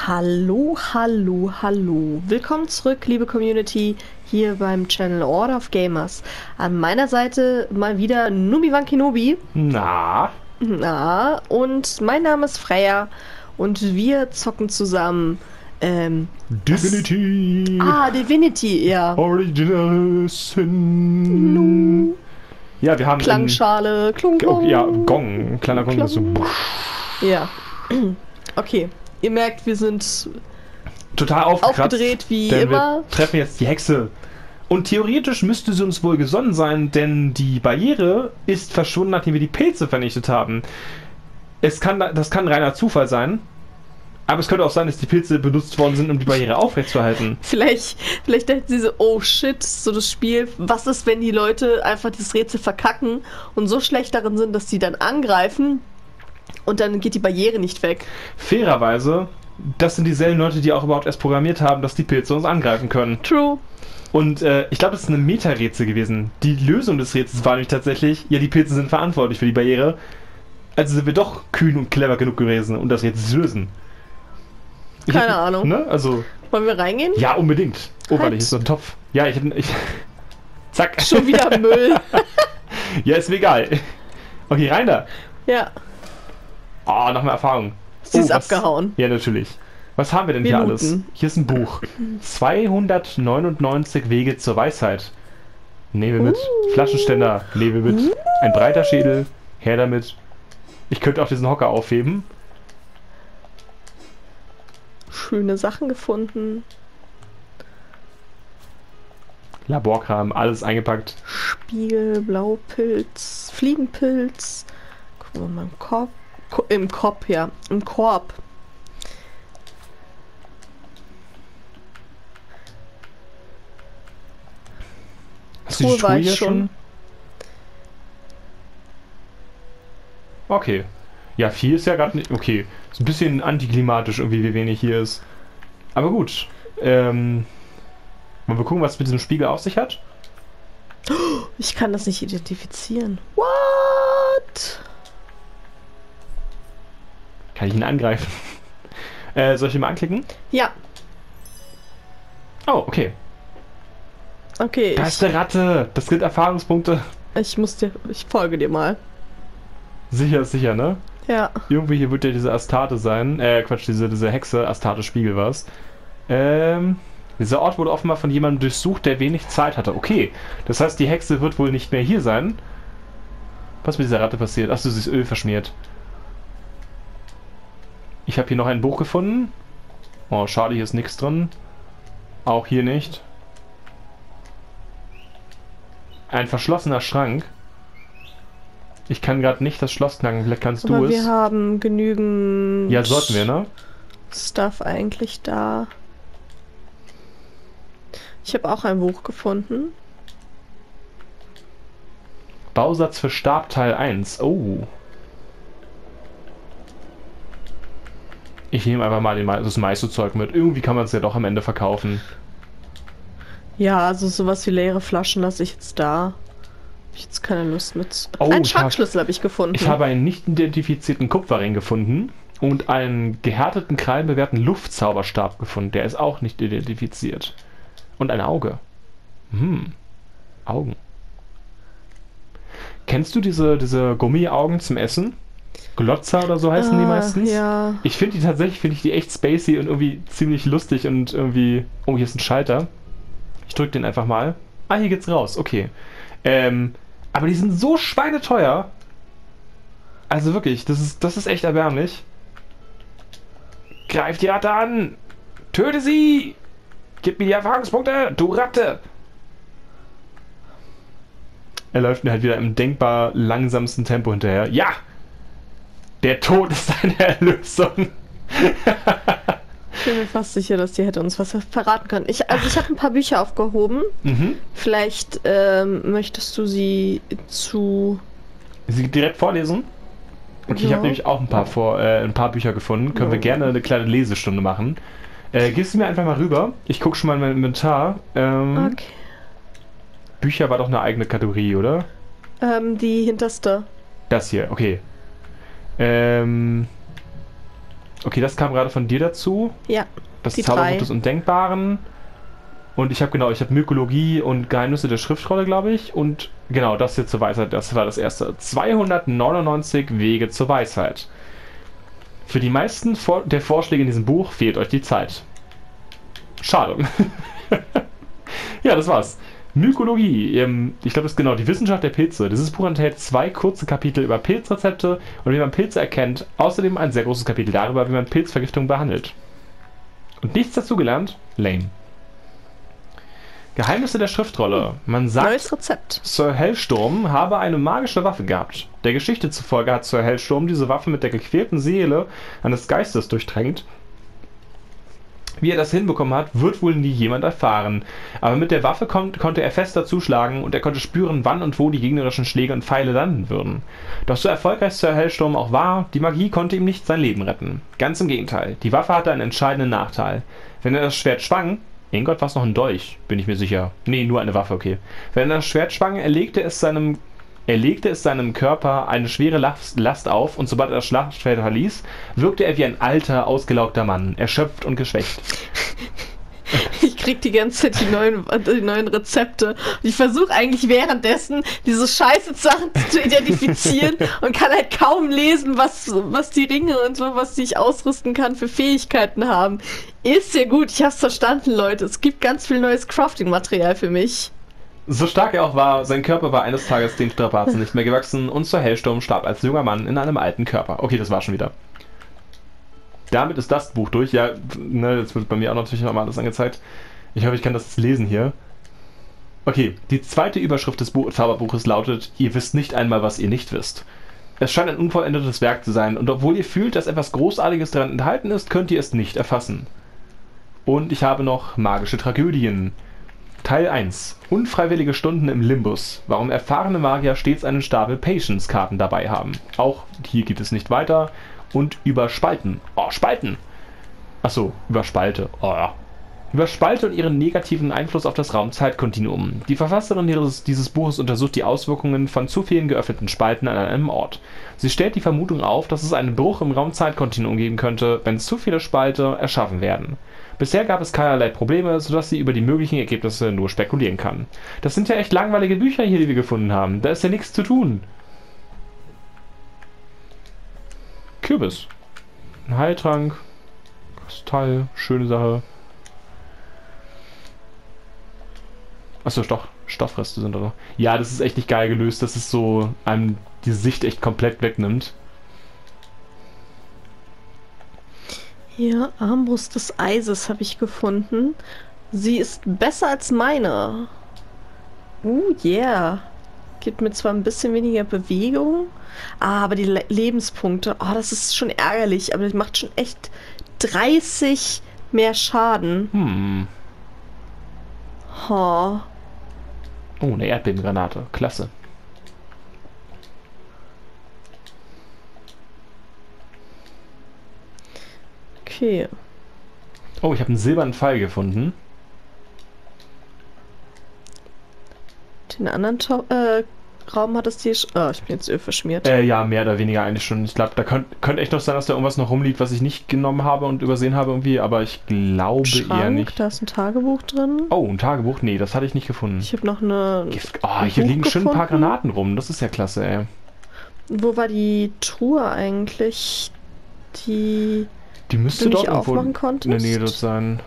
Hallo, hallo, hallo. Willkommen zurück, liebe Community, hier beim Channel Order of Gamers. An meiner Seite mal wieder Nubiwan Kenobi. Und mein Name ist Freya und wir zocken zusammen Divinity! Divinity, ja. Original Sin! Ja, wir haben Klangschale, klung, klung. Ja, Gong, kleiner Gong, das so. Ja. Okay, ihr merkt, wir sind Total aufgedreht wie denn immer. Wir treffen jetzt die Hexe. Und theoretisch müsste sie uns wohl gesonnen sein, denn die Barriere ist verschwunden, nachdem wir die Pilze vernichtet haben. Das kann reiner Zufall sein. Aber es könnte auch sein, dass die Pilze benutzt worden sind, um die Barriere aufrechtzuerhalten. Vielleicht denken sie so, oh shit, so das Spiel. Was ist, wenn die Leute einfach das Rätsel verkacken und so schlecht darin sind, dass sie dann angreifen und dann geht die Barriere nicht weg? Fairerweise, das sind dieselben Leute, die auch überhaupt erst programmiert haben, dass die Pilze uns angreifen können. True. Und ich glaube, das ist eine Meta-Rätsel gewesen. Die Lösung des Rätsels war nämlich tatsächlich, ja, die Pilze sind verantwortlich für die Barriere. Also sind wir doch kühn und clever genug gewesen, um das Rätsel zu lösen. Keine Ahnung. Ne? Also, wollen wir reingehen? ja, unbedingt. Oh, Halt. warte, hier ist so ein Topf. Ja, zack. Schon wieder Müll. Ja, ist mir egal. Okay, rein da. Ja. Oh, noch mehr Erfahrung. Sie ist abgehauen. Ja, natürlich. Was haben wir denn hier alles? Hier ist ein Buch. 299 Wege zur Weisheit. Nehmen wir mit. Flaschenständer. Nehmen wir mit. Ein breiter Schädel. Her damit. Ich könnte auch diesen Hocker aufheben. Schöne Sachen gefunden. Laborkram, alles eingepackt. Spiegel, Blaupilz, Fliegenpilz. Gucken wir mal im Korb. Im Korb, ja. Im Korb. Hast du die Truhe hier schon? Okay. Ja, viel ist ja gerade nicht. Okay. Ist ein bisschen antiklimatisch irgendwie, wie wenig hier ist. Aber gut. Wollen wir gucken, was es mit diesem Spiegel auf sich hat? Ich kann das nicht identifizieren. What? Kann ich ihn angreifen? Soll ich ihn mal anklicken? Ja. Oh, okay. Okay. Da ist eine Ratte. Das gibt Erfahrungspunkte. Ich folge dir mal. Sicher ist sicher, ne? Ja. Irgendwie hier wird ja diese Astarte sein. Quatsch, diese Hexe. Astarte Spiegel war's. Dieser Ort wurde offenbar von jemandem durchsucht, der wenig Zeit hatte. Okay. Das heißt, die Hexe wird wohl nicht mehr hier sein. Was mit dieser Ratte passiert? Achso, sie ist Öl verschmiert. Ich habe hier noch ein Buch gefunden. Oh, schade, hier ist nichts drin. Auch hier nicht. Ein verschlossener Schrank. Ich kann gerade nicht das Schloss knacken. Vielleicht kannst du es. Wir haben genügend... Ja, sollten wir, ne? Stuff eigentlich da. Ich habe auch ein Buch gefunden. Bausatz für Stab Teil 1. Oh. Ich nehme einfach mal das meiste Zeug mit. Irgendwie kann man es ja doch am Ende verkaufen. Ja, also sowas wie leere Flaschen lasse ich jetzt da. Hab ich jetzt keine Lust mit. Oh, einen Schrankschlüssel habe ich gefunden. Ich habe einen nicht identifizierten Kupferring gefunden und einen gehärteten, krallenbewehrten Luftzauberstab gefunden. Der ist auch nicht identifiziert. Und ein Auge. Augen. Kennst du diese Gummiaugen zum Essen? Glotzer oder so heißen die meistens. Ja. Ich finde die echt spacey und irgendwie ziemlich lustig und irgendwie... Oh, hier ist ein Schalter. Ich drücke den einfach mal. Ah, hier geht's raus. Okay. Aber die sind so schweineteuer. Also wirklich, das ist echt erbärmlich. Greif die Ratte an! Töte sie! Gib mir die Erfahrungspunkte, du Ratte! Er läuft mir halt wieder im denkbar langsamsten Tempo hinterher. Ja! Der Tod ist deine Erlösung! Ich bin mir fast sicher, dass die hätte uns was verraten können. Ich habe ein paar Bücher aufgehoben. Vielleicht möchtest du sie direkt vorlesen? Okay, ja. Ich habe nämlich auch ein paar Bücher gefunden. Können wir gerne eine kleine Lesestunde machen. Gibst du mir einfach mal rüber. Ich gucke schon mal in mein Inventar. Okay. Bücher war doch eine eigene Kategorie, oder? Die hinterste. Das hier, okay. Okay, das kam gerade von dir dazu. Ja, Das die Zauberbuch 3. des Undenkbaren. Und ich habe Mykologie und Geheimnisse der Schriftrolle, glaube ich. Und genau, das hier zur Weisheit, das war das erste. 299 Wege zur Weisheit. Für die meisten der Vorschläge in diesem Buch fehlt euch die Zeit. Schade. Ja, das war's. Mykologie. Ich glaube, das ist genau die Wissenschaft der Pilze. Dieses Buch enthält 2 kurze Kapitel über Pilzrezepte und wie man Pilze erkennt. Außerdem ein sehr großes Kapitel darüber, wie man Pilzvergiftung behandelt. Und nichts dazu gelernt? Lame. Geheimnisse der Schriftrolle. Man sagt, Neues Rezept. Sir Hellsturm habe eine magische Waffe gehabt. Der Geschichte zufolge hat Sir Hellsturm diese Waffe mit der gequälten Seele eines Geistes durchtränkt. Wie er das hinbekommen hat, wird wohl nie jemand erfahren. Aber mit der Waffe konnte er fester zuschlagen und er konnte spüren, wann und wo die gegnerischen Schläge und Pfeile landen würden. Doch so erfolgreich Sir Hellsturm auch war, die Magie konnte ihm nicht sein Leben retten. Ganz im Gegenteil, die Waffe hatte einen entscheidenden Nachteil. Wenn er das Schwert schwang, Gott, war es noch ein Dolch, bin ich mir sicher. Nee, nur eine Waffe, okay. Wenn er das Schwert schwang, erlegte es seinem Körper eine schwere Last auf und sobald er das Schlachtfeld verließ, wirkte er wie ein alter, ausgelaugter Mann, erschöpft und geschwächt. Ich krieg die ganze Zeit die neuen Rezepte. Und ich versuche eigentlich währenddessen diese scheiße Sachen zu identifizieren und kann halt kaum lesen, was die Ringe und so, was ich ausrüsten kann, für Fähigkeiten haben. Ist sehr gut, ich hab's verstanden, Leute. Es gibt ganz viel neues Crafting-Material für mich. So stark er auch war, sein Körper war eines Tages den Strapazen nicht mehr gewachsen und Sir Hellsturm starb als junger Mann in einem alten Körper. Okay, das war schon wieder. Damit ist das Buch durch. Ja, ne, jetzt wird bei mir auch natürlich nochmal alles angezeigt. Ich hoffe, ich kann das jetzt lesen hier. Okay, die zweite Überschrift des Zauberbuches lautet: Ihr wisst nicht einmal, was ihr nicht wisst. Es scheint ein unvollendetes Werk zu sein und obwohl ihr fühlt, dass etwas Großartiges daran enthalten ist, könnt ihr es nicht erfassen. Und ich habe noch magische Tragödien. Teil 1. Unfreiwillige Stunden im Limbus. Warum erfahrene Magier stets einen Stapel Patience-Karten dabei haben. Auch hier geht es nicht weiter. Und über Spalten. Oh, Spalten! Achso, über Spalte. Oh ja. Über Spalte und ihren negativen Einfluss auf das Raum-Zeit-Kontinuum. Die Verfasserin dieses Buches untersucht die Auswirkungen von zu vielen geöffneten Spalten an einem Ort. Sie stellt die Vermutung auf, dass es einen Bruch im Raum-Zeit-Kontinuum geben könnte, wenn zu viele Spalte erschaffen werden. Bisher gab es keinerlei Probleme, sodass sie über die möglichen Ergebnisse nur spekulieren kann. Das sind ja echt langweilige Bücher hier, die wir gefunden haben. Da ist ja nichts zu tun. Kürbis. Ein Heiltrank. Kristall. Schöne Sache. Achso, Stoffreste sind da noch. Ja, das ist echt nicht geil gelöst, dass es so einem die Sicht echt komplett wegnimmt. Hier, Armbrust des Eises habe ich gefunden. Sie ist besser als meine. Yeah. Gibt mir zwar ein bisschen weniger Bewegung, aber die Lebenspunkte, oh, das ist schon ärgerlich, aber das macht schon echt 30 mehr Schaden. Oh. Oh, eine Erdbebengranate. Klasse. Okay. Oh, ich habe einen silbernen Pfeil gefunden. Den anderen Raum hat es hier... Oh, ich bin jetzt Öl verschmiert. Ja, mehr oder weniger eigentlich schon. Ich glaube, da könnte echt noch sein, dass da irgendwas noch rumliegt, was ich nicht genommen habe und übersehen habe irgendwie, aber ich glaube eher nicht. Da ist ein Tagebuch drin. Oh, ein Tagebuch? Nee, das hatte ich nicht gefunden. Ich habe noch eine... Hier liegen schon ein paar Granaten rum. Das ist ja klasse, ey. Wo war die Truhe eigentlich? Die müsste dort irgendwo aufmachen konntest? in der Nähe dort sein.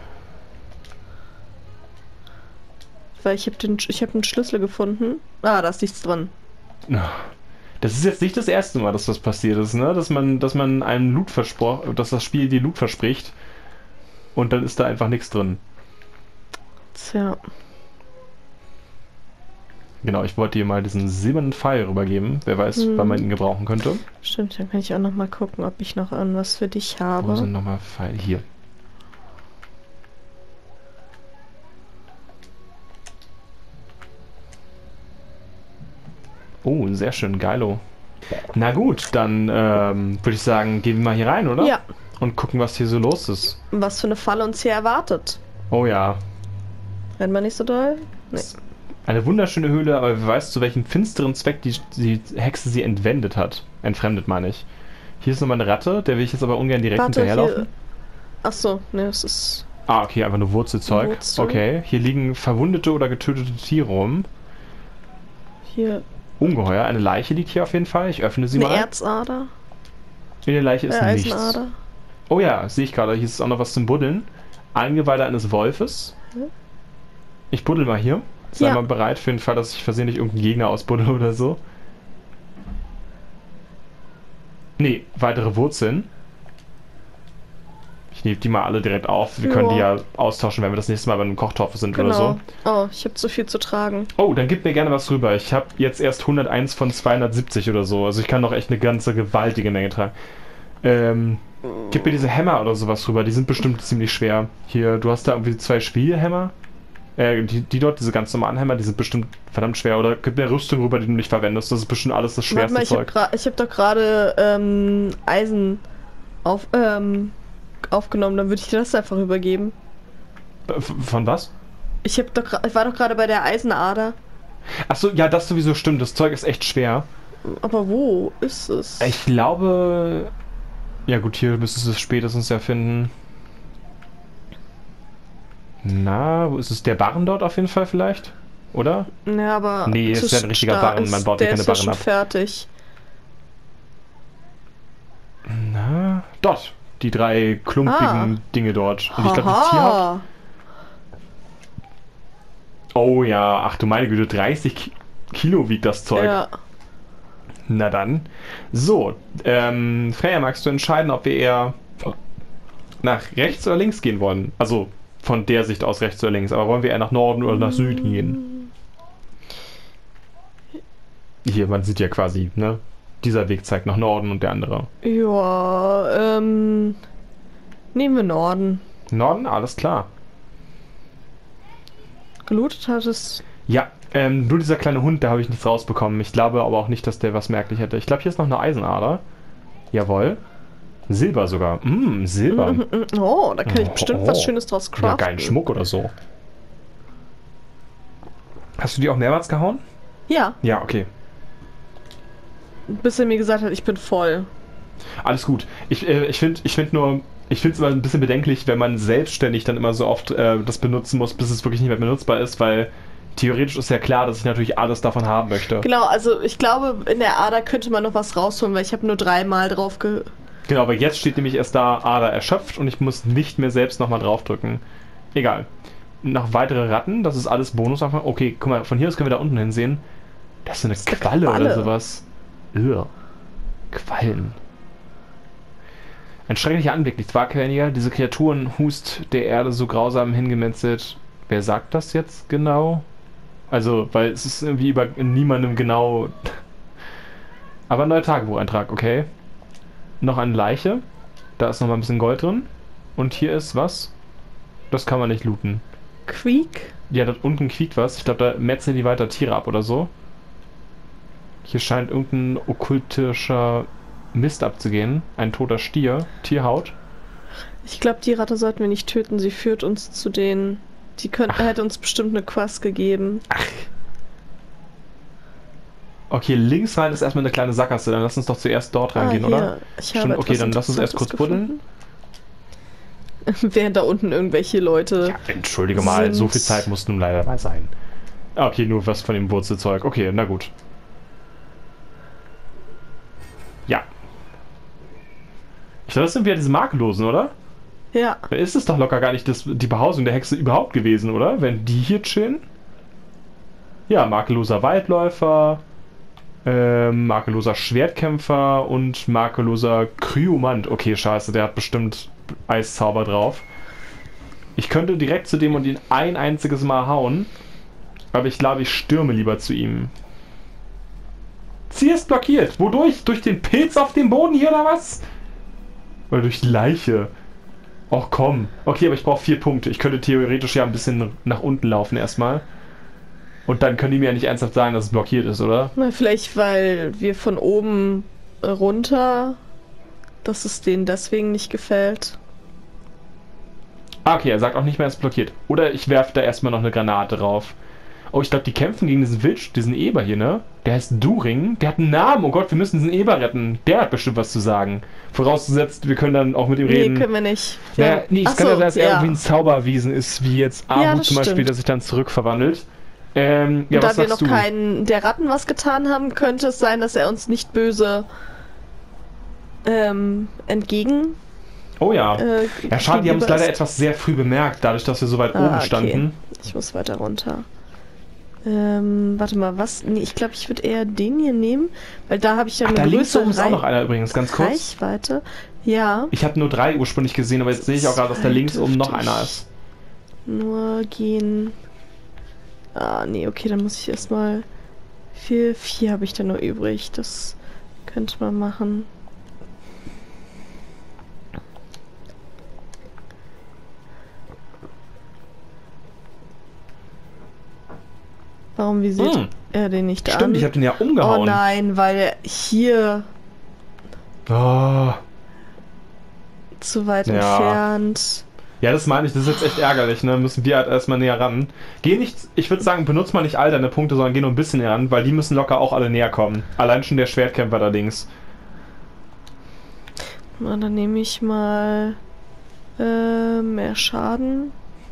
Weil ich habe einen Schlüssel gefunden. Ah, da ist nichts drin. Das ist jetzt nicht das erste Mal, dass das passiert ist, ne? Dass man einem Loot dass das Spiel dir Loot verspricht und dann ist da einfach nichts drin. Tja. Genau, ich wollte dir mal diesen silbernen Pfeil rübergeben. Wer weiß, wann man ihn gebrauchen könnte. Stimmt, dann kann ich auch noch mal gucken, ob ich noch irgendwas für dich habe. Wo sind nochmal Pfeile? Hier. Oh, sehr schön, geilo. Na gut, dann würde ich sagen, gehen wir mal hier rein, oder? Ja. Und gucken, was hier so los ist. Was für eine Falle uns hier erwartet. Oh ja. Rennt man nicht so doll? Nee. Eine wunderschöne Höhle, aber wer weiß, zu welchem finsteren Zweck die Hexe sie entwendet hat. Entfremdet, meine ich. Hier ist nochmal eine Ratte, der will ich jetzt aber ungern direkt Warte, hinterherlaufen. Achso, ne, es ist... Ah, okay, einfach nur Wurzelzeug. Wurzel. Okay, hier liegen verwundete oder getötete Tiere rum. Hier Ungeheuer, eine Leiche liegt hier auf jeden Fall. Ich öffne sie eine mal. Erzader. In der Leiche ist nichts. Eisenader. Oh ja, sehe ich gerade. Hier ist auch noch was zum Buddeln. Eingeweide eines Wolfes. Ich buddel mal hier. Sei mal bereit für den Fall, dass ich versehentlich irgendeinen Gegner ausbuddel oder so. Nee, weitere Wurzeln. Ich nehme die mal alle direkt auf. Wir können die ja austauschen, wenn wir das nächste Mal bei einem Kochtopf sind oder so. Oh, ich habe zu viel zu tragen. Oh, dann gib mir gerne was rüber. Ich habe jetzt erst 101 von 270 oder so. Also ich kann noch echt eine ganze gewaltige Menge tragen. Gib mir diese Hämmer oder sowas rüber. Die sind bestimmt ziemlich schwer. Hier, du hast da irgendwie 2 Spielhämmer. Die dort, diese ganz normalen Hämmer, die sind bestimmt verdammt schwer. Oder gib mir Rüstung rüber, die du nicht verwendest. Das ist bestimmt alles das schwerste Zeug. Ich hab doch gerade Eisen aufgenommen, dann würde ich dir das einfach übergeben. Von was? Ich war doch gerade bei der Eisenader. Achso, ja, das sowieso stimmt. Das Zeug ist echt schwer. Aber wo ist es? Ich glaube... Ja gut, hier müsstest du es spätestens ja finden. Na, wo ist es? Der Barren dort auf jeden Fall vielleicht? Oder? Ja, aber... Nee, es ist ja ein richtiger Barren. Man baut ja keine Barren ab. Fertig. Na, dort. Die 3 klumpigen Dinge dort. Und ich glaube, das Tierhaupt. Oh ja, ach du meine Güte, 30 Kilo wiegt das Zeug. Ja. Na dann. So, Freya, magst du entscheiden, ob wir eher nach rechts oder links gehen wollen? Also von der Sicht aus rechts oder links. Aber wollen wir eher nach Norden oder nach Süden gehen? Hier, man sieht ja quasi, ne? Dieser Weg zeigt nach Norden und der andere. Ja, nehmen wir Norden. Norden? Alles klar. Gelootet hat es... Ja, nur dieser kleine Hund, da habe ich nichts rausbekommen. Ich glaube aber auch nicht, dass der was merklich hätte. Ich glaube, hier ist noch eine Eisenader. Jawohl. Silber sogar. Silber. Oh, da kann ich bestimmt was Schönes draus craften. Ja, geilen Schmuck oder so. Hast du die auch mehrmals gehauen? Ja. Ja, okay. Bis er mir gesagt hat, ich bin voll. Alles gut. Ich finde es immer ein bisschen bedenklich, wenn man selbstständig dann immer so oft das benutzen muss, bis es wirklich nicht mehr benutzbar ist, weil theoretisch ist ja klar, dass ich natürlich alles davon haben möchte. Genau, also ich glaube, in der Ader könnte man noch was rausholen, weil ich habe nur 3-mal drauf Genau, aber jetzt steht nämlich erst da Ader erschöpft und ich muss nicht mehr selbst nochmal draufdrücken. Egal. Noch weitere Ratten, das ist alles Bonus. Okay, guck mal, von hier aus können wir da unten hinsehen. Das ist eine Qualle oder sowas. Quallen. Ein schrecklicher Anblick, nicht wahr, Königer? Diese Kreaturen hust der Erde so grausam hingemetzelt. Wer sagt das jetzt genau? Also, weil es ist irgendwie über niemandem genau... Aber ein neuer Tagebucheintrag, okay. Noch eine Leiche. Da ist noch mal ein bisschen Gold drin. Und hier ist was? Das kann man nicht looten. Quiek? Ja, dort unten quiekt was. Ich glaube, da metzeln die weiter Tiere ab oder so. Hier scheint irgendein okkultischer Mist abzugehen. Ein toter Stier. Tierhaut. Ich glaube, die Ratte sollten wir nicht töten. Sie führt uns zu denen. Hätte uns bestimmt eine Quest gegeben. Ach. Okay, links rein ist erstmal eine kleine Sackgasse. Dann lass uns doch zuerst dort reingehen, oder? Stimmt, okay, dann lass uns erst kurz buddeln. Während da unten irgendwelche Leute... Ja, entschuldige mal, so viel Zeit muss nun leider mal sein. Okay, nur was von dem Wurzelzeug. Okay, na gut. Ja. Ich glaube, das sind wieder diese Makellosen, oder? Ja. Da ist es doch locker gar nicht die Behausung der Hexe überhaupt gewesen, oder? Wenn die hier chillen? Ja, makelloser Waldläufer, makelloser Schwertkämpfer und makelloser Kryomant. Okay, scheiße, der hat bestimmt Eiszauber drauf. Ich könnte direkt zu dem und ihn ein einziges Mal hauen, aber ich glaube, ich stürme lieber zu ihm. Sie ist blockiert. Wodurch? Durch den Pilz auf dem Boden hier oder was? Oder durch die Leiche? Och komm. Okay, aber ich brauche 4 Punkte. Ich könnte theoretisch ja ein bisschen nach unten laufen erstmal. Und dann können die mir ja nicht ernsthaft sagen, dass es blockiert ist, oder? Na, vielleicht, weil wir von oben runter, dass es denen deswegen nicht gefällt. Ah, okay, er sagt auch nicht mehr, es ist blockiert. Oder ich werfe da erstmal noch eine Granate drauf. Oh, ich glaube, die kämpfen gegen diesen Eber hier, ne? Der heißt During. Der hat einen Namen. Oh Gott, wir müssen diesen Eber retten. Der hat bestimmt was zu sagen. Vorausgesetzt, wir können dann auch mit ihm reden. Nee, können wir nicht. Naja, nee, es kann ja sein, dass er ja. irgendwie ein Zauberwesen ist, wie jetzt Abu zum Beispiel, der sich dann zurückverwandelt. Ja, und was da wir sagst noch du? keinen der Ratten was getan haben, könnte es sein, dass er uns nicht böse entgegen... Oh ja. Ja, schade, die haben es gegenüber leider ist. etwas sehr früh bemerkt, dadurch, dass wir so weit oben standen. Ich muss weiter runter. Warte mal, was? Nee, ich glaube, ich würde eher den hier nehmen, weil da habe ich ja Ach, da eine links größere oben ist auch noch einer übrigens, ganz kurz. Reichweite. Ja. Ich habe nur 3 ursprünglich gesehen, aber jetzt sehe ich auch gerade, dass da links oben noch dürfte einer ich ist. Nur gehen. Ah, nee, okay, dann muss ich erstmal. 4 habe ich da nur übrig. Das könnte man machen. Warum visiert er den nicht an? Stimmt, ich habe den ja umgehauen. Oh nein, weil er hier Oh. zu weit Ja. entfernt. Ja, das meine ich, das ist jetzt echt ärgerlich, ne? Müssen wir halt erstmal näher ran. Geh nicht, ich würde sagen, benutzt mal nicht all deine Punkte, sondern geh nur ein bisschen näher ran, weil die müssen locker auch alle näher kommen. Allein schon der Schwertkämpfer da links. Na, dann nehme ich mal mehr Schaden.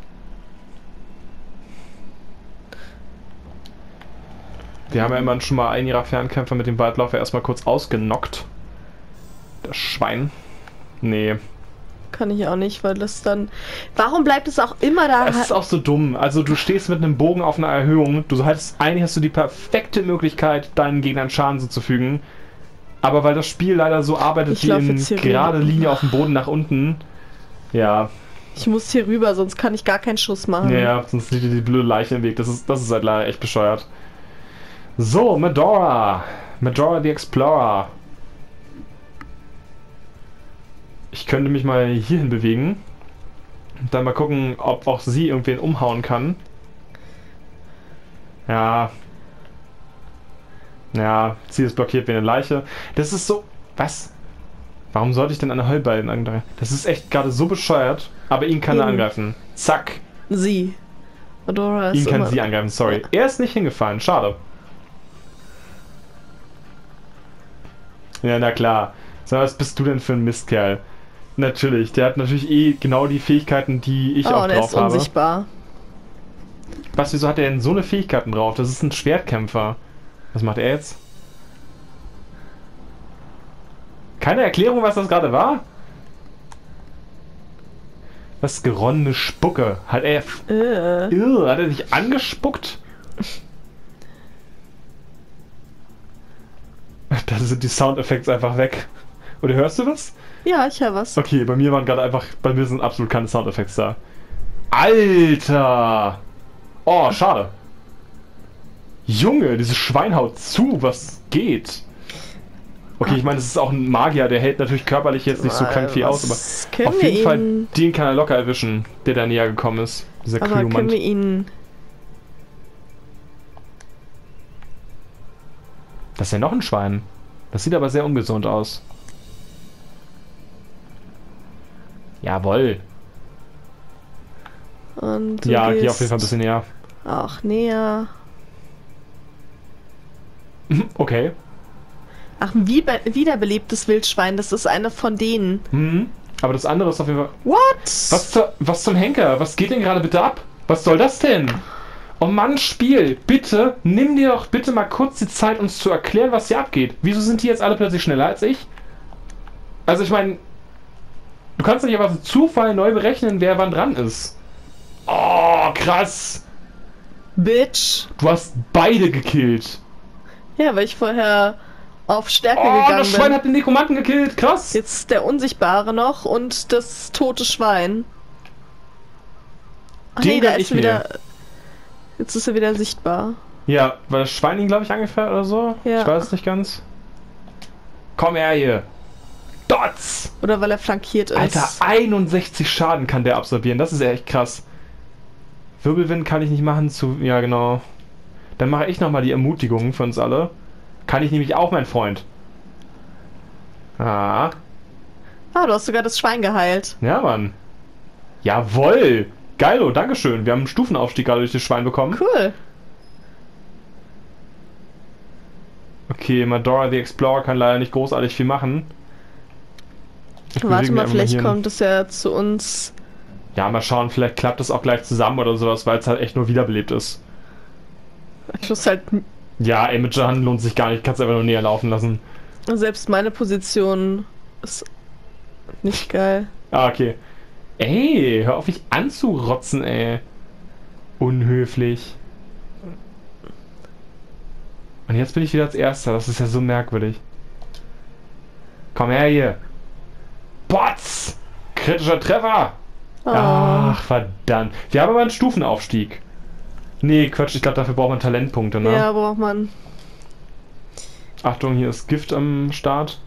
Wir haben ja immerhin schon mal einen ihrer Fernkämpfer mit dem Waldläufer erstmal kurz ausgenockt. Das Schwein. Nee. Kann ich auch nicht, weil das dann... Warum bleibt es auch immer da? Es ist auch so dumm. Also du stehst mit einem Bogen auf einer Erhöhung. Eigentlich hast du die perfekte Möglichkeit, deinen Gegnern Schaden zuzufügen. Aber weil das Spiel leider so arbeitet Ich wie lauf in jetzt hier gerade rüber. Linie auf dem Boden nach unten. Ja. Ich muss hier rüber, sonst kann ich gar keinen Schuss machen. Ja, sonst liegt dir die blöde Leiche im Weg. Das ist halt leider echt bescheuert. So, Medora. Medora the Explorer. Ich könnte mich mal hierhin bewegen. Und dann mal gucken, ob auch sie irgendwen umhauen kann. Ja. Ja, sie ist blockiert wie eine Leiche. Das ist so... Was? Warum sollte ich denn eine Heulballen angreifen? Das ist echt gerade so bescheuert. Aber ihn kann er angreifen. Zack. Sie. Medora ist Ihn kann immer... sie angreifen, sorry. Er ist nicht hingefallen, schade. Ja, na klar. Sag mal, was bist du denn für ein Mistkerl? Natürlich, der hat natürlich genau die Fähigkeiten, die ich auch der drauf ist habe. unsichtbar. Was, wieso hat er denn so eine Fähigkeiten drauf? Das ist ein Schwertkämpfer. Was macht er jetzt? Keine Erklärung, was das gerade war? Was, geronnene Spucke? Hat er... Hat er dich angespuckt? Da sind die Soundeffekte einfach weg. Oder hörst du was? Ja, ich höre was. Okay, bei mir sind absolut keine Soundeffekte da. Alter! Oh, schade. Junge, dieses Schwein haut zu, was geht? Okay, ich meine, es ist auch ein Magier, der hält natürlich körperlich jetzt nicht so krank viel aus, aber auf jeden Fall, den kann er locker erwischen, der da näher gekommen ist. Dieser Aber können Krümelmann. wir ihn... Das ist ja noch ein Schwein. Das sieht aber sehr ungesund aus. Jawohl. Und du Ja, geh gehst auf jeden Fall ein bisschen näher. auch näher. Okay. Ach, ein wiederbelebtes Wildschwein, das ist eine von denen. Mhm. Aber das andere ist auf jeden Fall... What? Was zum Henker? Was geht denn gerade bitte ab? Was soll das denn? Oh Mann, Spiel, bitte, nimm dir doch bitte mal kurz die Zeit, uns zu erklären, was hier abgeht. Wieso sind die jetzt alle plötzlich schneller als ich? Also ich meine, du kannst doch nicht einfach so Zufall neu berechnen, wer wann dran ist. Oh, krass. Bitch. Du hast beide gekillt. Ja, weil ich vorher auf Stärke Oh, gegangen das Schwein bin. hat den Nekromanten gekillt, krass. Jetzt der Unsichtbare noch und das tote Schwein. Ach Den nee, da gönn ist ich mir. wieder... Jetzt ist er wieder sichtbar. Ja, weil das Schwein ihn, glaube ich, angefährt oder so. Ja. Ich weiß es nicht ganz. Komm her hier. Dots! Oder weil er flankiert ist. Alter, 61 Schaden kann der absorbieren. Das ist ja echt krass. Wirbelwind kann ich nicht machen zu... Ja, genau. Dann mache ich nochmal die Ermutigung für uns alle. Kann ich nämlich auch, mein Freund. Ah. Ah, du hast sogar das Schwein geheilt. Ja, Mann. Jawoll. Geilo, dankeschön. Wir haben einen Stufenaufstieg gerade durch das Schwein bekommen. Cool. Okay, Madora the Explorer kann leider nicht großartig viel machen. Warte mal, vielleicht kommt es ja zu uns. Ja, mal schauen, vielleicht klappt es auch gleich zusammen oder sowas, weil es halt echt nur wiederbelebt ist. Ich muss halt. Ja, ey, mit Jahan lohnt sich gar nicht, kannst einfach nur näher laufen lassen. Selbst meine Position ist nicht geil. Ah, okay. Ey, hör auf mich anzurotzen, ey. Unhöflich. Und jetzt bin ich wieder als Erster, das ist ja so merkwürdig. Komm her hier. Potz! Kritischer Treffer! Oh. Ach, verdammt. Wir haben aber einen Stufenaufstieg. Nee, Quatsch, ich glaube, dafür braucht man Talentpunkte, ne? Ja, braucht man. Achtung, hier ist Gift am Start.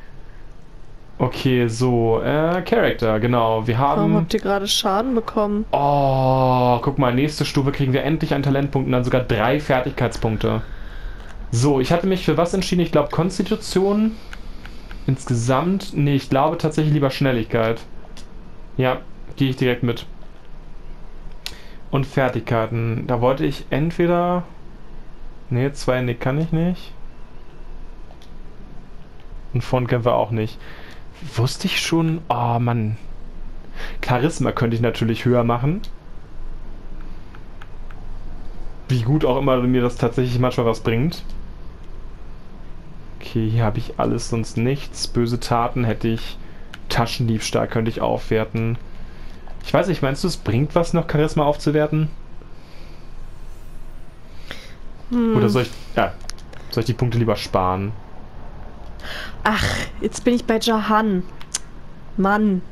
Okay, so, Charakter, genau. Wir haben... Warum habt ihr gerade Schaden bekommen? Oh, guck mal, nächste Stufe kriegen wir endlich einen Talentpunkt und dann sogar 3 Fertigkeitspunkte. So, ich hatte mich für was entschieden? Ich glaube Konstitution. Insgesamt, nee, ich glaube tatsächlich lieber Schnelligkeit. Ja, gehe ich direkt mit. Und Fertigkeiten. Da wollte ich entweder... Nee, 2 Nick kann ich nicht. Und Frontkämpfer auch nicht. Wusste ich schon... Oh, Mann. Charisma könnte ich natürlich höher machen. Wie gut auch immer mir das tatsächlich manchmal was bringt. Okay, hier habe ich alles, sonst nichts. Böse Taten hätte ich. Taschendiebstahl könnte ich aufwerten. Ich weiß nicht, meinst du, es bringt was, noch Charisma aufzuwerten? Oder soll ich die Punkte lieber sparen? Ach, jetzt bin ich bei Jahan. Mann.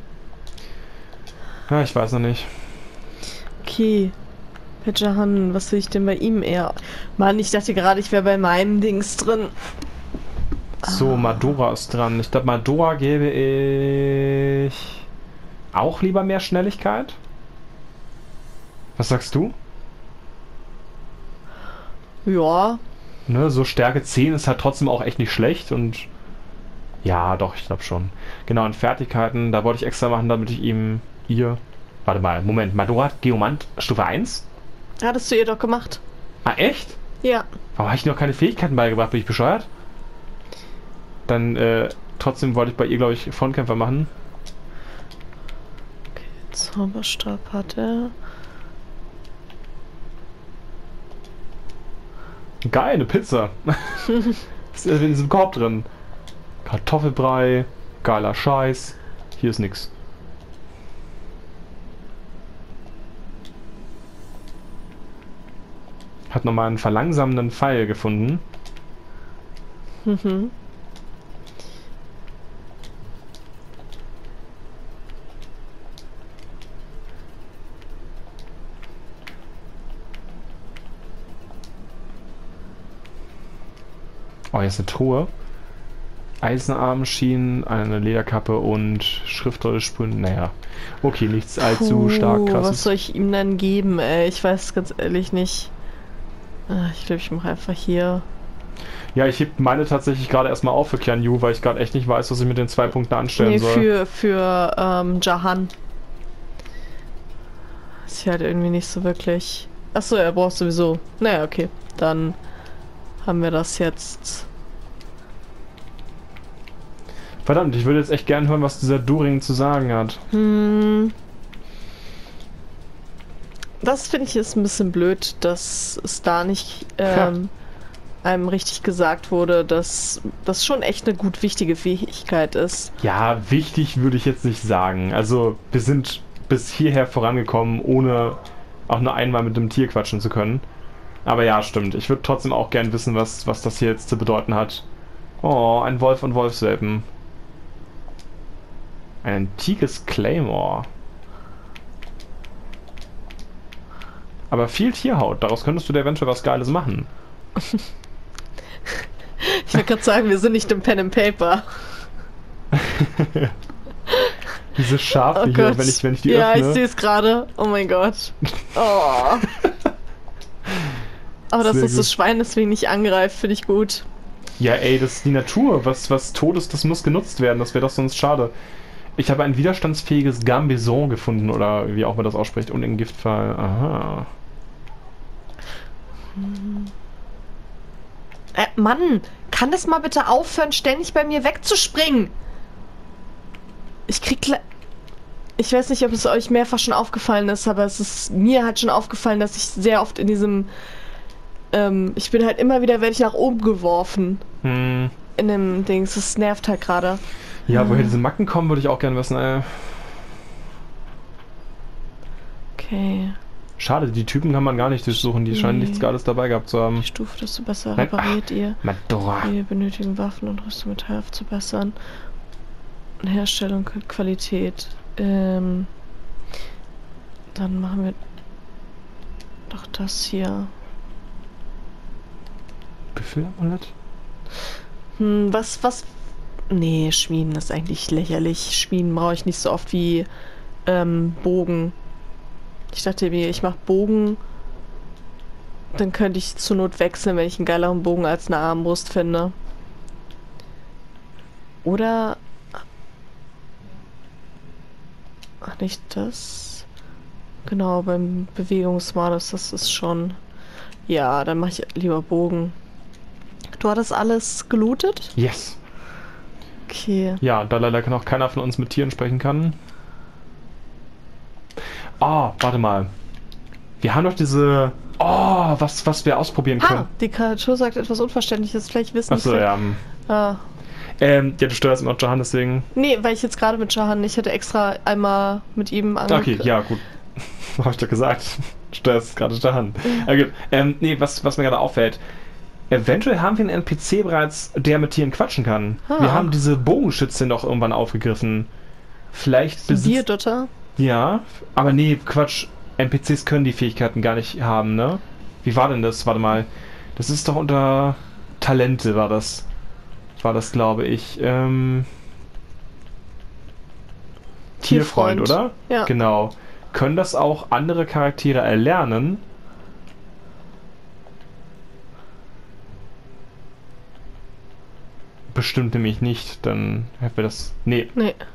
Ja, ich weiß noch nicht. Okay. Bei Jahan, was will ich denn bei ihm eher? Mann, ich dachte gerade, ich wäre bei meinem Dings drin. So, Madora ist dran. Ich glaube, Madora gebe ich auch lieber mehr Schnelligkeit. Was sagst du? Ja. Ne, so Stärke 10 ist halt trotzdem auch echt nicht schlecht und ja, doch, ich glaube schon. Genau, und Fertigkeiten, da wollte ich extra machen, damit ich ihm warte mal, Moment, Madora hat Geomant Stufe 1? Hattest du ihr doch gemacht. Ah, echt? Ja. Warum habe ich noch keine Fähigkeiten beigebracht? Bin ich bescheuert? Dann, trotzdem wollte ich bei ihr, glaube ich, Frontkämpfer machen. Okay, Zauberstab hat er. Geil, eine Pizza. Was ist in diesem Korb drin? Kartoffelbrei, geiler Scheiß. Hier ist nix. Hat nochmal einen verlangsamenden Pfeil gefunden. Mhm. Oh, hier ist eine Truhe. Eisenarmschienen, eine Lederkappe und Schriftrolle sprühen. Naja. Okay, nichts allzu stark krasses. Was soll ich ihm dann geben, ey? Ich weiß es ganz ehrlich nicht. Ich glaube, ich mache einfach hier. Ja, ich heb meine tatsächlich gerade erstmal auf für Qian Yu, weil ich gerade echt nicht weiß, was ich mit den 2 Punkten anstellen soll. Für Jahan. Ist hier halt irgendwie nicht so wirklich. Achso, er braucht sowieso. Naja, okay. Dann haben wir das jetzt. Verdammt, ich würde jetzt echt gern hören, was dieser During zu sagen hat. Das finde ich ist ein bisschen blöd, dass es da nicht einem richtig gesagt wurde, dass das schon echt eine gut wichtige Fähigkeit ist. Ja, wichtig würde ich jetzt nicht sagen. Also, wir sind bis hierher vorangekommen, ohne auch nur einmal mit einem Tier quatschen zu können. Aber ja, stimmt. Ich würde trotzdem auch gern wissen, was das hier jetzt zu bedeuten hat. Oh, ein Wolf und Wolfswelpen. Ein antikes Claymore. Aber viel Tierhaut. Daraus könntest du dir eventuell was Geiles machen. Ich wollte gerade sagen, wir sind nicht im Pen and Paper. Diese Schafe hier, wenn ich die ja, öffne. Ja, ich sehe es gerade. Oh mein Gott. Oh. Aber dass das Schwein deswegen nicht angreift, finde ich gut. Ja, ey, das ist die Natur. Was tot ist, das muss genutzt werden. Das wäre doch sonst schade. Ich habe ein widerstandsfähiges Gambison gefunden, oder wie auch man das ausspricht, und in Giftfall. Aha. Mann, kann das mal bitte aufhören, ständig bei mir wegzuspringen? Ich weiß nicht, ob es euch mehrfach schon aufgefallen ist, aber es ist mir halt schon aufgefallen, dass ich sehr oft in diesem... ich bin halt immer wieder, werde ich nach oben geworfen. In dem Dings. Das nervt halt gerade. Ja, woher diese Macken kommen, würde ich auch gerne wissen, ey. Okay. Schade, die Typen kann man gar nicht durchsuchen. Die scheinen nichts Geiles dabei gehabt zu haben. Die Stufe, desto besser repariert ihr. Madora. Wir benötigen Waffen und Rüstung mit Health zu bessern. Herstellung und Qualität. Dann machen wir doch das hier. Befehl-Amulett? Was? Nee, Schmieden ist eigentlich lächerlich. Schmieden brauche ich nicht so oft wie Bogen. Ich dachte mir, ich mache Bogen. Dann könnte ich zur Not wechseln, wenn ich einen geileren Bogen als eine Armbrust finde. Oder... Ach, nicht das. Genau, beim Bewegungsmodus, das ist schon... Ja, dann mache ich lieber Bogen. Du hattest alles gelootet? Yes. Okay. Ja, da leider auch keiner von uns mit Tieren sprechen kann. Oh, warte mal. Wir haben doch diese... Oh, was wir ausprobieren können. Die Kreatur sagt etwas Unverständliches. Vielleicht wissen Achso, ja. Ja, du steuerst immer Jahan, deswegen... Nee, weil ich jetzt gerade mit Jahan, ich hätte extra einmal mit ihm Okay, ja, gut. Hab ich doch gesagt. Du steuerst gerade Jahan. Okay. Nee, was mir gerade auffällt. Eventuell haben wir einen NPC bereits, der mit Tieren quatschen kann. Wir haben diese Bogenschütze noch irgendwann aufgegriffen. Vielleicht Bierdotter? Ja, aber nee, Quatsch. NPCs können die Fähigkeiten gar nicht haben, ne? Wie war denn das? Warte mal. Das ist doch unter Talente, war das, glaube ich. Tierfreund, oder? Ja. Genau. Können das auch andere Charaktere erlernen? Bestimmt nämlich nicht, dann hätten wir das... Nee.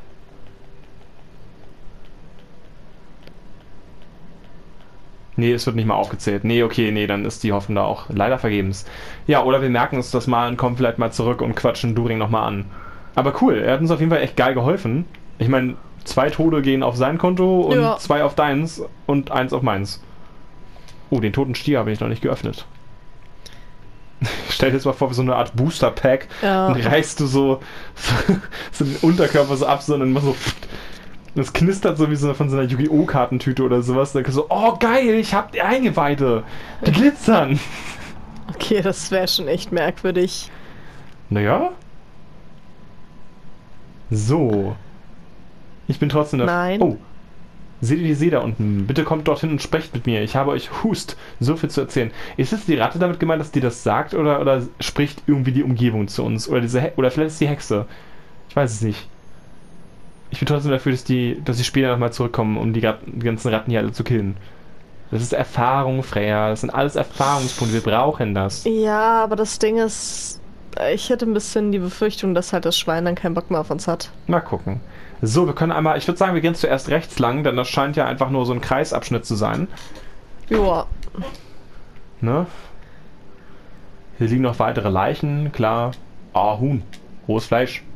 Nee, es wird nicht mal aufgezählt. Nee, okay, nee, dann ist die Hoffnung da auch leider vergebens. Ja, oder wir merken uns das mal und kommen vielleicht mal zurück und quatschen During nochmal an. Aber cool, er hat uns auf jeden Fall echt geil geholfen. Ich meine, 2 Tode gehen auf sein Konto und 2 auf deins und 1 auf meins. Oh, den toten Stier habe ich noch nicht geöffnet. Stell dir jetzt mal vor, wie so eine Art Booster-Pack. Ja. Und reißt du so den Unterkörper so ab, sondern immer so... Das knistert so wie so von so einer Yu-Gi-Oh! Kartentüte oder sowas. Da so, oh geil, ich hab die Eingeweide. Die glitzern. Okay, das wäre schon echt merkwürdig. Naja. So. Ich bin trotzdem da. Nein. Oh. Seht ihr die See da unten? Bitte kommt dorthin und sprecht mit mir. Ich habe euch so viel zu erzählen. Ist jetzt die Ratte damit gemeint, dass die das sagt oder spricht irgendwie die Umgebung zu uns? Oder vielleicht ist die Hexe. Ich weiß es nicht. Ich bin trotzdem dafür, dass die später nochmal zurückkommen, um die ganzen Ratten hier alle zu killen. Das ist Erfahrung, Freya. Das sind alles Erfahrungspunkte. Wir brauchen das. Ja, aber das Ding ist, ich hätte ein bisschen die Befürchtung, dass halt das Schwein dann keinen Bock mehr auf uns hat. Mal gucken. So, wir können einmal, ich würde sagen, wir gehen zuerst rechts lang, denn das scheint ja einfach nur so ein Kreisabschnitt zu sein. Joa. Ne? Hier liegen noch weitere Leichen, klar. Ah, Huhn. Rohes Fleisch.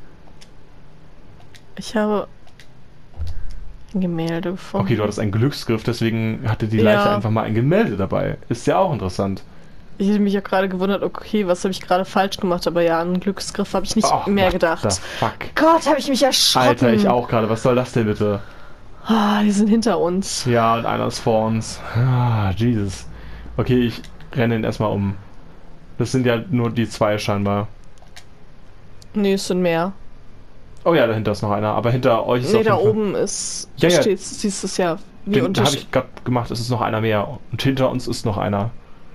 Ich habe ein Gemälde gefunden. Okay, du hattest einen Glücksgriff, deswegen hatte die Leiche einfach mal ein Gemälde dabei. Ist ja auch interessant. Ich hätte mich ja gerade gewundert, okay, was habe ich gerade falsch gemacht, aber ja, einen Glücksgriff habe ich nicht mehr gedacht. What the fuck? Gott, habe ich mich erschrocken. Alter, ich auch gerade. Was soll das denn bitte? Ah, die sind hinter uns. Ja, und einer ist vor uns. Ah, Jesus. Okay, ich renne ihn erstmal um. Das sind ja nur die 2 scheinbar. Nee, es sind mehr. Oh ja, dahinter ist noch einer, aber hinter euch ist da oben ist... Ja, ja. Siehst du es ja. Da habe ich gerade gemacht, es ist noch einer mehr. Und hinter uns ist noch einer.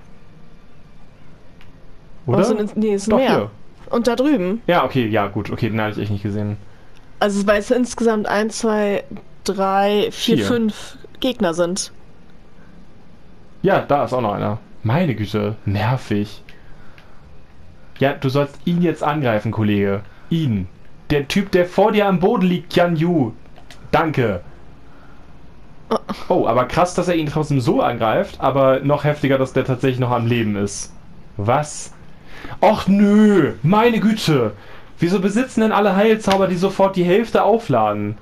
Oder? Also, nee, es sind Doch, mehr. Hier. Und da drüben. Ja, okay, ja, gut. Okay, den habe ich echt nicht gesehen. Also, weil es insgesamt 1, 2, 3, 4, 4. 5 Gegner sind. Ja, da ist auch noch einer. Meine Güte, nervig. Ja, du sollst ihn jetzt angreifen, Kollege. Ihn. Der Typ, der vor dir am Boden liegt, Yan Yu. Danke. Oh, aber krass, dass er ihn trotzdem so angreift, aber noch heftiger, dass der tatsächlich noch am Leben ist. Was? Och nö, meine Güte. Wieso besitzen denn alle Heilzauber, die sofort die Hälfte aufladen?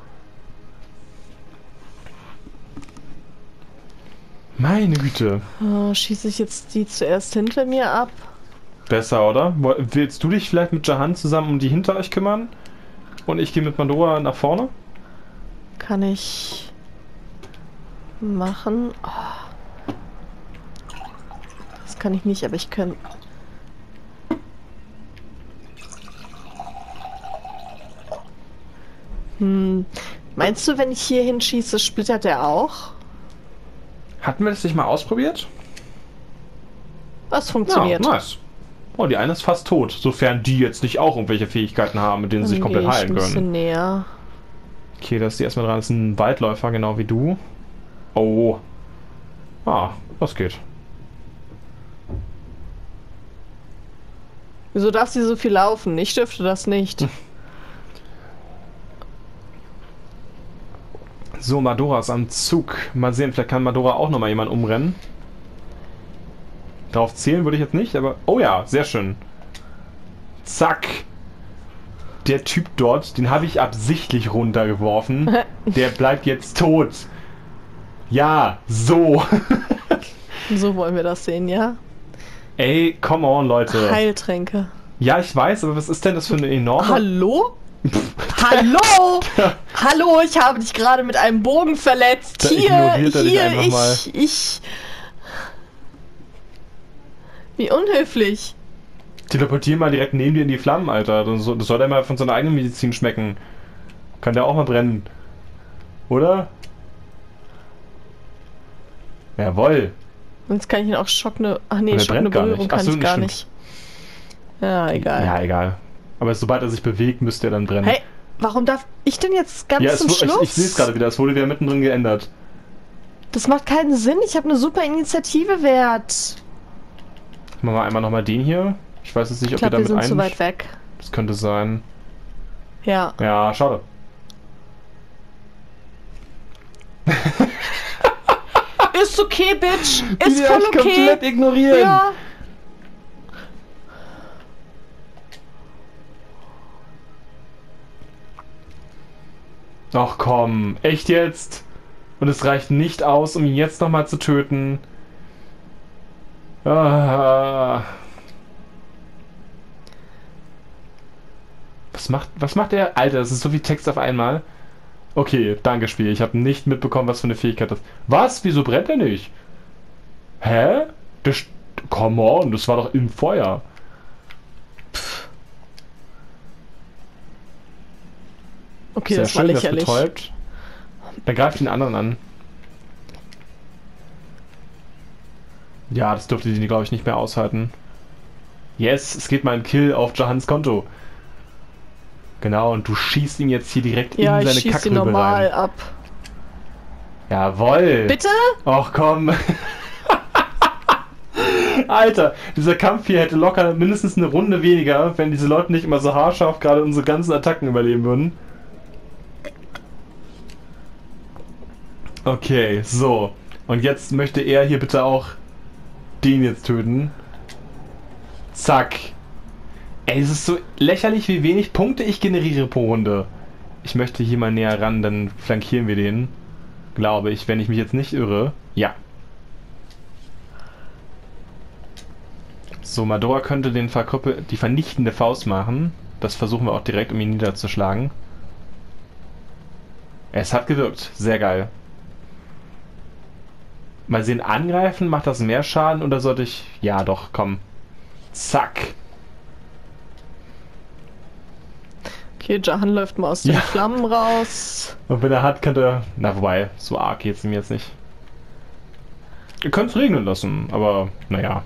Meine Güte. Oh, schieße ich jetzt die zuerst hinter mir ab? Besser, oder? Willst du dich vielleicht mit Jahan zusammen um die hinter euch kümmern? Und ich gehe mit Madora nach vorne? Kann ich machen. Oh. Das kann ich nicht, aber ich kann. Meinst du, wenn ich hier hinschieße, splittert er auch? Hatten wir das nicht mal ausprobiert? Was funktioniert? Ja, nice. Oh, die eine ist fast tot, sofern die jetzt nicht auch irgendwelche Fähigkeiten haben, mit denen sie sich komplett heilen ein bisschen können. Näher. Okay, da ist die erstmal dran. Das ist ein Waldläufer, genau wie du. Oh. Ah, das geht. Wieso darf sie so viel laufen? Ich dürfte das nicht. So, Madora ist am Zug. Mal sehen, vielleicht kann Madora auch nochmal jemanden umrennen. Darauf zählen würde ich jetzt nicht, aber... Oh ja, sehr schön. Zack. Der Typ dort, den habe ich absichtlich runtergeworfen. Der bleibt jetzt tot. Ja, so. So wollen wir das sehen, ja? Ey, come on, Leute. Heiltränke. Ja, ich weiß, aber was ist denn das für eine enorme... Hallo? Hallo? Hallo, ich habe dich gerade mit einem Bogen verletzt. Da ignoriert er dich einfach mal. ich... Wie unhöflich. Teleportier mal direkt neben dir in die Flammen, Alter. Das soll der mal von seiner eigenen Medizin schmecken. Kann der auch mal brennen. Oder? Jawoll. Sonst kann ich ihn auch schockende... Ach nee, Und er schockende brennt gar Berührung nicht. kann Ach so, ich gar stimmt. nicht. Ja, egal. Ja, egal. Aber sobald er sich bewegt, müsste er dann brennen. Hey, warum darf ich denn jetzt ganz ja, zum Schluss? ich sehe es gerade wieder. Es wurde wieder mittendrin geändert. Das macht keinen Sinn. Ich habe eine super Initiative wert. Machen wir einmal nochmal den hier. Ich weiß jetzt nicht, Ich ob glaube, wir wir damit sind zu weit weg. Das könnte sein. Ja. Ja, schade. Ist okay, Bitch. Die Ist voll euch okay. komplett ignorieren. Ja. Ach komm, echt jetzt? Und es reicht nicht aus, um ihn jetzt nochmal zu töten. Ah. Was macht er? Alter, das ist so viel Text auf einmal. Okay, danke Spiel. Ich habe nicht mitbekommen, was für eine Fähigkeit das ist. Was? Wieso brennt er nicht? Hä? Come on, das war doch im Feuer. Okay, Sehr das war schön, das lächerlich. betäubt. Dann greift den anderen an. Ja, das dürfte die, glaube ich, nicht mehr aushalten. Yes, es geht mal ein Kill auf Jahans Konto. Genau, und du schießt ihn jetzt hier direkt Ja, in ich seine schieß ihn Kackrübe normal rein. ab. Jawoll! Bitte? Och komm! Alter, dieser Kampf hier hätte locker mindestens eine Runde weniger, wenn diese Leute nicht immer so haarscharf gerade unsere ganzen Attacken überleben würden. Okay, so. Und jetzt möchte er hier bitte auch den jetzt töten. Zack. Ey, es ist so lächerlich, wie wenig Punkte ich generiere pro Runde. Ich möchte hier mal näher ran, dann flankieren wir den. Glaube ich, wenn ich mich jetzt nicht irre. Ja. So, Madora könnte den die vernichtende Faust machen. Das versuchen wir auch direkt, um ihn niederzuschlagen. Es hat gewirkt. Sehr geil. Mal sehen, angreifen, macht das mehr Schaden oder sollte ich... Ja, doch, komm. Zack. Okay, Jahan läuft mal aus den Flammen raus. Und wenn er hat, könnte er... Na, wobei, so arg geht's ihm jetzt nicht. Ihr könnt es regnen lassen, aber naja.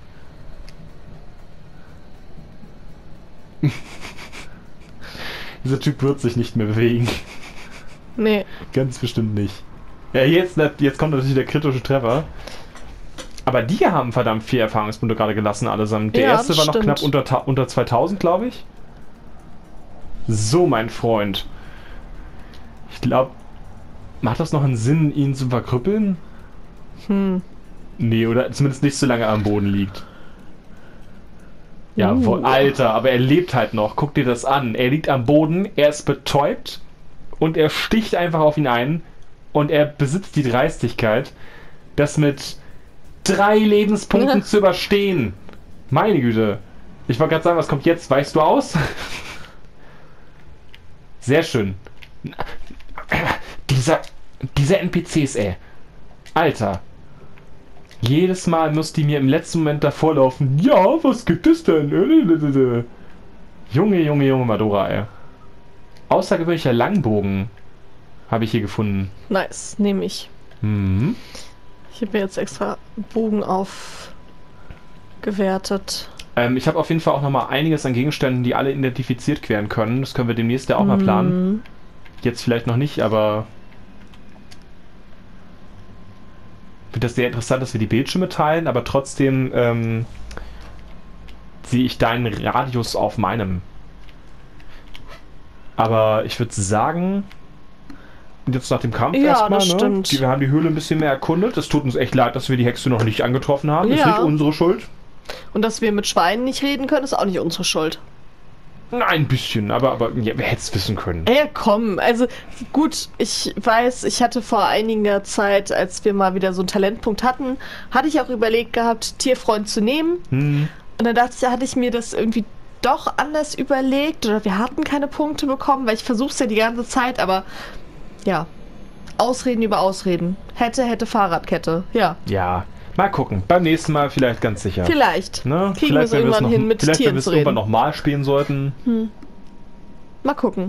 Dieser Typ wird sich nicht mehr bewegen. Nee. Ganz bestimmt nicht. Ja, jetzt kommt natürlich der kritische Treffer. Aber die haben verdammt viel Erfahrungspunkte gerade gelassen, allesamt. Der Ja, erste war noch stimmt. knapp unter 2000, glaube ich. So, mein Freund. Ich glaube, macht das noch einen Sinn, ihn zu verkrüppeln? Nee, oder zumindest nicht so lange am Boden liegt. Jawohl, Alter, aber er lebt halt noch. Guck dir das an. Er liegt am Boden, er ist betäubt und er sticht einfach auf ihn ein und er besitzt die Dreistigkeit, das mit 3 Lebenspunkten zu überstehen. Meine Güte. Ich wollte gerade sagen, was kommt jetzt? Weichst du aus? Sehr schön. Diese NPCs, ey. Alter. Jedes Mal muss die mir im letzten Moment davorlaufen. Ja, was gibt es denn? Junge, Madora, ey. Außergewöhnlicher Langbogen habe ich hier gefunden. Nice, nehme ich. Mhm. Ich habe jetzt extra Bogen aufgewertet. Ich habe auf jeden Fall auch nochmal einiges an Gegenständen, die alle identifiziert werden können. Das können wir demnächst ja auch mal planen. Jetzt vielleicht noch nicht, aber... Ich finde das sehr interessant, dass wir die Bildschirme teilen, aber trotzdem sehe ich deinen Radius auf meinem. Aber ich würde sagen, jetzt nach dem Kampf erstmal, das stimmt. Wir haben die Höhle ein bisschen mehr erkundet. Es tut uns echt leid, dass wir die Hexe noch nicht angetroffen haben. Ist nicht unsere Schuld. Und dass wir mit Schweinen nicht reden können, ist auch nicht unsere Schuld. Ein bisschen, aber ja, wer hätte es wissen können? Ja, komm, also gut, ich weiß, ich hatte vor einiger Zeit, als wir mal wieder so einen Talentpunkt hatten, hatte ich auch überlegt gehabt, Tierfreund zu nehmen. Und dann hatte ich mir das irgendwie doch anders überlegt oder wir hatten keine Punkte bekommen, weil ich versuche es ja die ganze Zeit, aber ja, Ausreden über Ausreden. Hätte Fahrradkette, ja. Ja. Mal gucken. Beim nächsten Mal vielleicht ganz sicher. Vielleicht. Ne? Kriegen wir es irgendwann hin, mit Tieren zu reden. Vielleicht, wenn wir es irgendwann nochmal spielen sollten. Mal gucken.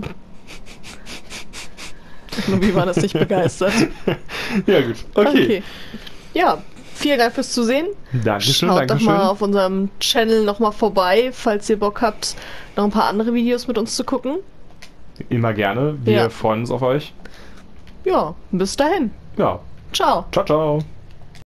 Nubi war das nicht begeistert. Ja, gut. Okay. Ja, vielen Dank fürs Zusehen. Dankeschön, Schaut doch mal auf unserem Channel nochmal vorbei, falls ihr Bock habt, noch ein paar andere Videos mit uns zu gucken. Immer gerne. Wir freuen uns auf euch. Ja, bis dahin. Ja. Ciao. Ciao, ciao.